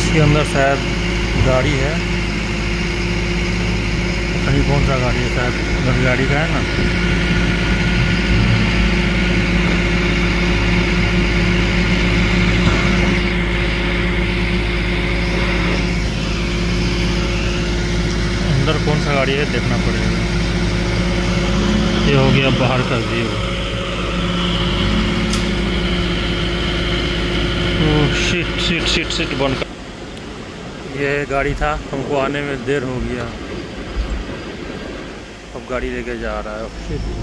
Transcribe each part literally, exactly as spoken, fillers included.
इसके अंदर शायद गाड़ी है, पता नहीं कौन सा गाड़ी है, शायद घर गाड़ी का है ना। अंदर कौन सा गाड़ी है देखना पड़ेगा। ये हो गया बाहर का view. Shit shit shit shit बंद कर। ये गाड़ी था, हमको आने में देर हो गया, अब गाड़ी लेके जा रहा है। शिट।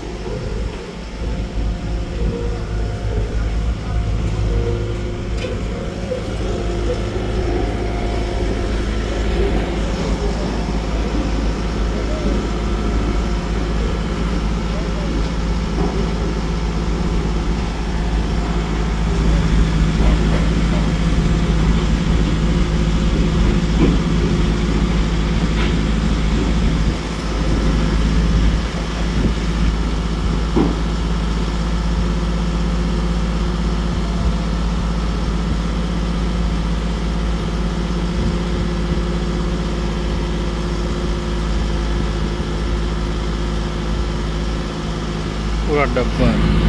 पूरा डब्बा।